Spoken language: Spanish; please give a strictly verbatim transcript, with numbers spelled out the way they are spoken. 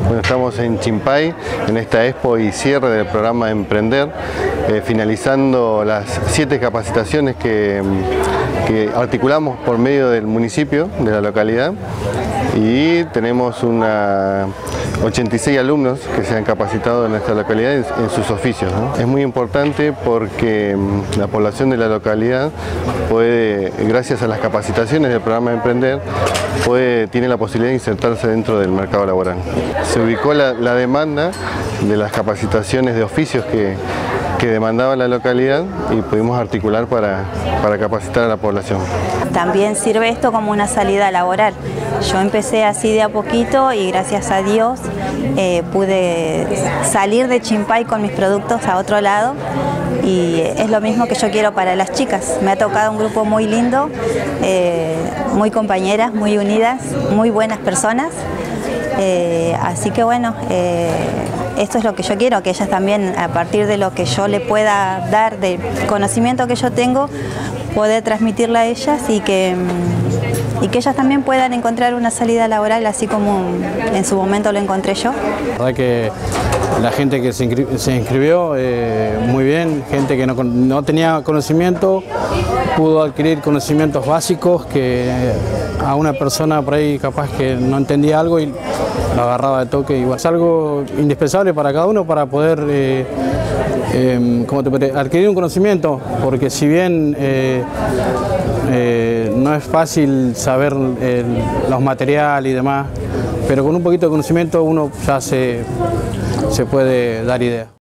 Bueno, estamos en Chimpay, en esta expo y cierre del programa Emprender, eh, finalizando las siete capacitaciones que, que articulamos por medio del municipio, de la localidad, y tenemos una ochenta y seis alumnos que se han capacitado en nuestra localidad en, en sus oficios, ¿no? Es muy importante porque la población de la localidad puede, gracias a las capacitaciones del programa Emprender, puede, tiene la posibilidad de insertarse dentro del mercado laboral. Se ubicó la, la demanda de las capacitaciones de oficios que, que demandaba la localidad y pudimos articular para, para capacitar a la población. También sirve esto como una salida laboral. Yo empecé así de a poquito y gracias a Dios eh, pude salir de Chimpay con mis productos a otro lado, y es lo mismo que yo quiero para las chicas. Me ha tocado un grupo muy lindo, eh, muy compañeras, muy unidas, muy buenas personas. Eh, así que bueno, eh, esto es lo que yo quiero, que ellas también, a partir de lo que yo le pueda dar, del conocimiento que yo tengo, poder transmitirle a ellas y que, y que ellas también puedan encontrar una salida laboral así como en su momento lo encontré yo. La verdad que la gente que se, inscri se inscribió, eh, muy bien, gente que no, no tenía conocimiento, pudo adquirir conocimientos básicos que a una persona por ahí capaz que no entendía algo y lo agarraba de toque. Igual es algo indispensable para cada uno para poder eh, eh, ¿cómo te puede? adquirir un conocimiento, porque si bien eh, eh, no es fácil saber el, los materiales y demás, pero con un poquito de conocimiento uno ya se, se puede dar idea.